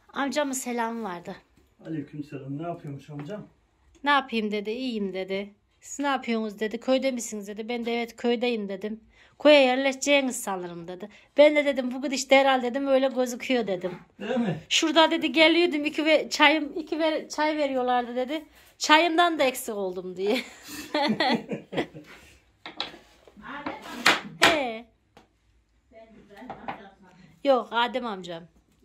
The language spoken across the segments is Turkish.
Amcamın selamı vardı. Aleykümselam. Ne yapıyormuş amcam? Ne yapayım dedi, iyiyim dedi. Siz ne yapıyorsunuz dedi, köyde misiniz dedi. Ben de evet köydeyim dedim. Köye yerleşeceğiniz sanırım dedi. Ben de dedim bu gidişte herhalde dedim öyle gözüküyor dedim. Değil mi? Şurada dedi geliyordum çay veriyorlardı dedi. Çayımdan da eksik oldum diye. He. Yok Adem amcam.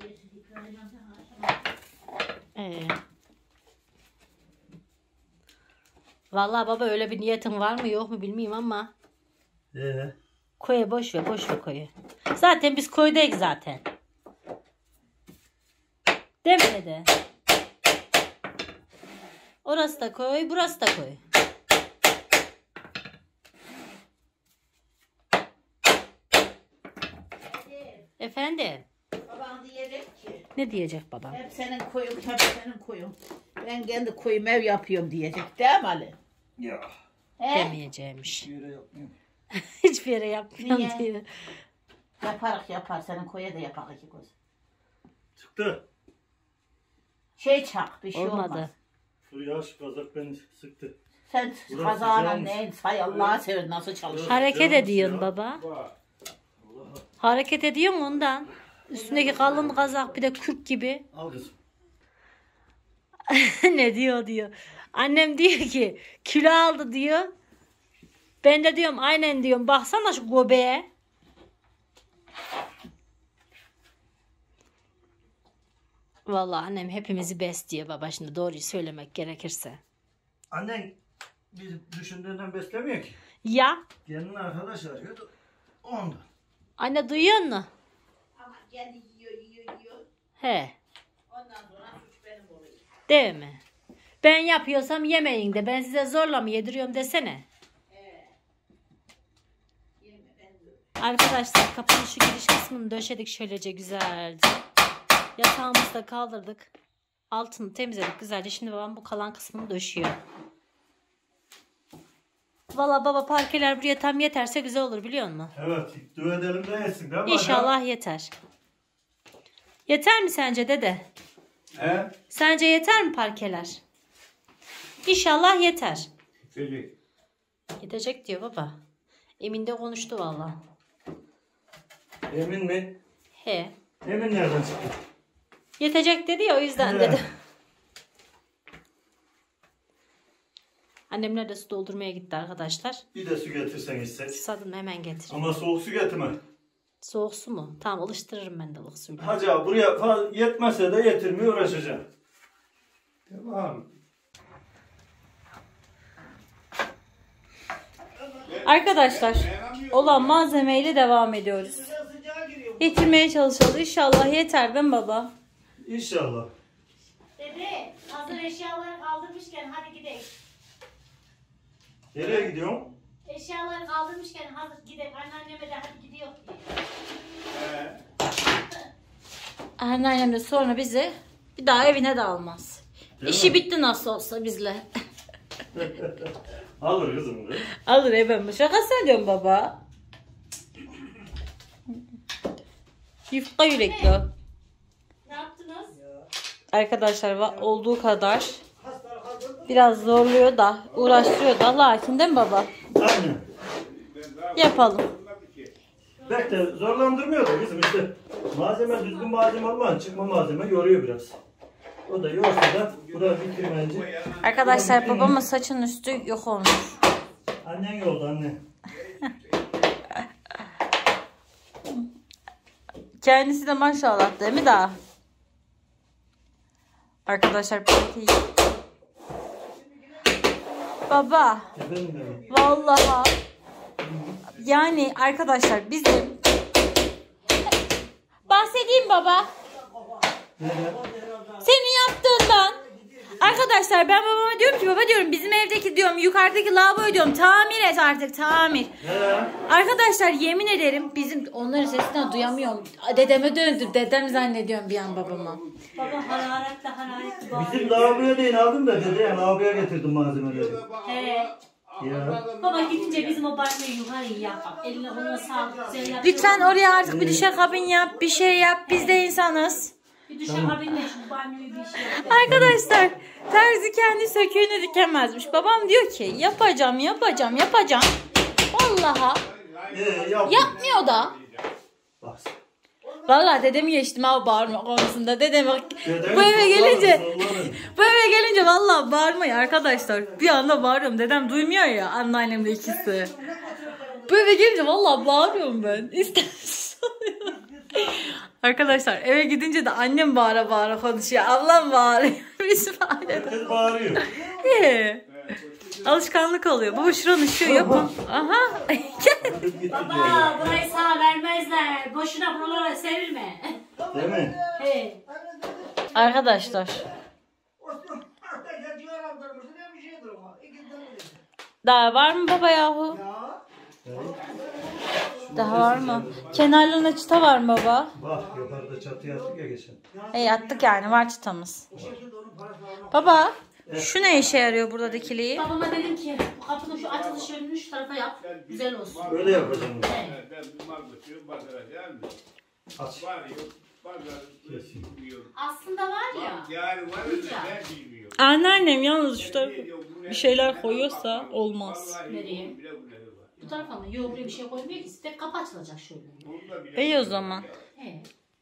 Vallahi baba öyle bir niyetin var mı yok mu bilmiyorum ama. Koya boş ver koyu. Zaten biz koydayız zaten. Değil mi dede? Orası da koy, burası da koy. Efendim? Baban diyecek ki. Ne diyecek babam? Hep senin koyun, tabii senin koyun. Ben kendi koyum ev yapıyorum diyecek değil mi Ali? Ya. Demeyeceğimiş. Bir yere yapmıyorum. Hiçbir yere yapmıyorum Niye? diyor. Yapar. Senin koya da yapar iki göz. Çıktı. Çak bir şey Olmadı. olmaz. Şu yağış kazak beni sıktı. Sen Burası kazağına sıcağmış. ne say Allah'a sever nasıl çalışır. Hareket Canım ediyorsun ya. baba. Hareket ediyorsun ondan. Üstündeki kalın kazak bir de kürk gibi. Al kızım. Ne diyor. Annem diyor ki kilo aldı diyor. Ben de diyorum aynen diyorum. Baksana şu göbeğe. Vallahi annem hepimizi besliyor baba şimdi doğruyu söylemek gerekirse. Annen bizi düşündüğünden beslemiyor ki. Ya Kendin arkadaş arıyordu. Ondan. anne duyuyor musun? Ama kendi yiyor. He. Ondan sonra suç benim oluyor. Değil mi? Ben yapıyorsam yemeyin de ben size zorla mı yediriyorum desene. Yeme ben de. Arkadaşlar kapının şu giriş kısmını döşedik şöylece güzelce. Yatağımızı da kaldırdık. Altını temizledik güzelce. Şimdi babam bu kalan kısmını döşüyor. Valla baba parkeler buraya tam yeterse güzel olur biliyor musun? Evet. Dua edelim de yesin değil mi? İnşallah yeter. Yeter mi sence dede? He? Sence yeter mi parkeler? İnşallah yeter. Çocuk. Yetecek diyor baba. Emin de konuştu valla. Emin mi? He. Emin nereden çıktı? Yetecek dedi ya o yüzden He. dedi. Annemler de su doldurmaya gitti arkadaşlar. Bir de su getirsen içsek. Susadım hemen getireyim. Ama soğuk su getirme. Soğuk su mu? Tamam alıştırırım ben de ılık suyla. Hacı abi buraya falan yetmezse de getirmeye uğraşacağım. Tamam. Arkadaşlar olan malzemeyle devam ediyoruz. Getirmeye çalışalım. İnşallah yeter değil mi baba? İnşallah. Dede hazır eşyaları kaldırmışken hadi gidelim. Nereye gidiyorsun? Eşyaları kaldırmışken hazır gidelim. Anneanneme de hadi gidiyor diye. Anneannem de sonra bizi bir daha evine de almaz. Değil İşi mi? bitti nasıl olsa bizle. Alır kızım. Alır evime. Şaka söylüyorum baba. Yufka yürekli. Ne yaptınız? Arkadaşlar olduğu kadar biraz zorluyor da uğraştırıyor da lakin değil mi baba? Aynen. Yapalım. Bekle zorlandırmıyor da kızım işte. Malzeme düzgün malzeme olmadan çıkma malzeme yoruyor biraz. O da yorsa da burayı bitirmeyince. Arkadaşlar babamın saçının üstü yok olmuş. Annen yolda anne. Kendisi de maşallah değil mi daha? Arkadaşlar peki. Baba. Efendim benim. Vallahi. Yani arkadaşlar bizim bahsedeyim baba. Senin yaptığından. Arkadaşlar ben babama diyorum ki baba diyorum bizim evdeki diyorum yukarıdaki lavaboyu diyorum tamir et artık tamir. Arkadaşlar yemin ederim bizim onların sesinden duyamıyorum. Dedeme döndüm. Dedem zannediyorum bir an babama. Baba hararetli Bizim lavaboya değil aldım da dedi ya lavaboya getirdim malzemeleri. He. Ya. Baba gidince bizim o banyoyu yukarı yap. Eline onunla sağlık güzel yap. Lütfen oraya artık bir duşakabin yap, bir şey yap. Biz de insanız. Bir düşebilirler şu banyoyu bir şey yapayım. Arkadaşlar terzi kendi söküğünü dikemezmiş. Babam diyor ki yapacağım. Vallahi yapmıyor da. Bak. Vallahi dedemi geçtim ha bağırma konusunda. Dedem Dedem bu eve gelince sallanır. vallahi bağırmayın arkadaşlar. Bir anda bağırıyorum. Dedem duymuyor ya, anneannemle ikisi. Bu eve gelince vallahi bağırıyorum ben. İstemsiz oluyor. Arkadaşlar eve gidince de annem bağıra bağıra konuşuyor. Ablam bağırıyor. Herkes bağırıyor. Alışkanlık oluyor. Baba şuranın ışığı yapın. Aha. Baba burayı sana vermezler. Boşuna buralara serilme. Değil mi? He. Arkadaşlar. Daha var mı baba yahu? Daha var mı? Kenarlarına çıta var mı baba? Bak yukarıda çatıya attık ya geçen. Attık yani, var çıtamız. Baba şu ne işe yarıyor burada dikiliği? Babama dedim ki bu kapının şu açılış yönünü şu tarafa yap. Güzel olsun. Öyle yapacağım. Aç. Aslında var ya. Anneannem yalnız şu tarafa bir şeyler koyuyorsa olmaz. Nereye? Bu tarafa mı? Yok buraya bir şey koymuyor ki. Tek kapı açılacak şöyle. İyi o zaman. He.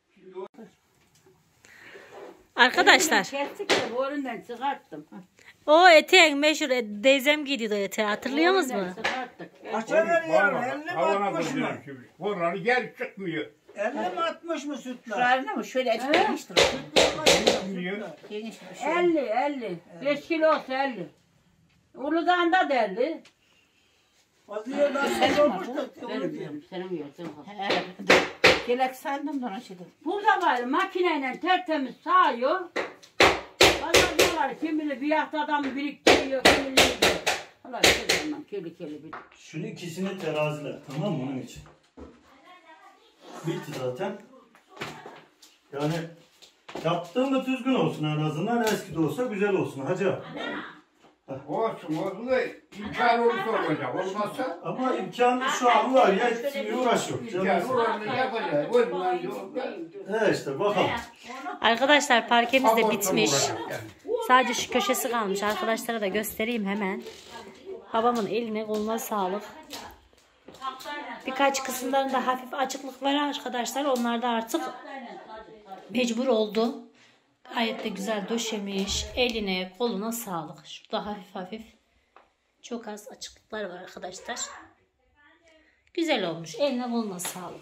Arkadaşlar Kestik de bu önünden çıkarttım. o eteğin meşhur teyzem giyiyordu eteği, hatırlıyor musunuz? Çıkarttık. Açıveriyorum. 50 mi 60 mı? Oraları gel çıkmıyor. 50 mi 60 mı sütler? Şurayını mı şöyle geniştir. Geniş bir şey. 50. 5 kilosu 50. Uludağ'da da 50. Azıya da sen olmuştu. Senin yersin. Gelek sandım da ona şey dedim. Burada var makineyle tertemiz sağıyor. Pazarcılar kimini bir haftadan biriktiriyor, kimini yiyor. Allah aşkına keli bir. Şunu ikisini teraziler. Tamam mı bunun için? Bitti zaten. Yani yaptığımda düzgün olsun en azından, eski de olsa güzel olsun hacı. Olsun olsun da imkan olursa olacak. Olmazsa Ama imkan şu an var ya, hepsini uğraş yok. imkan Canım. olanı yapacağız. O zaman yok. İşte bakalım. Arkadaşlar parkemiz de bitmiş. Olacak yani. Sadece şu köşesi kalmış. Arkadaşlara da göstereyim hemen. Babamın eline koluna sağlık. Birkaç kısımlarında hafif açıklık var arkadaşlar. Onlar da artık mecbur oldu. Gayet de güzel döşemiş. Eline koluna sağlık. Şurada hafif hafif çok az açıklıklar var arkadaşlar. Güzel olmuş. Eline koluna sağlık.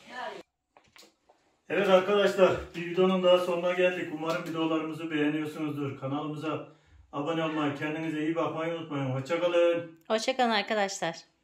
Evet arkadaşlar, bir videonun daha sonuna geldik. Umarım videolarımızı beğeniyorsunuzdur. Kanalımıza abone olmayı, kendinize iyi bakmayı unutmayın. Hoşça kalın. Hoşçakalın arkadaşlar.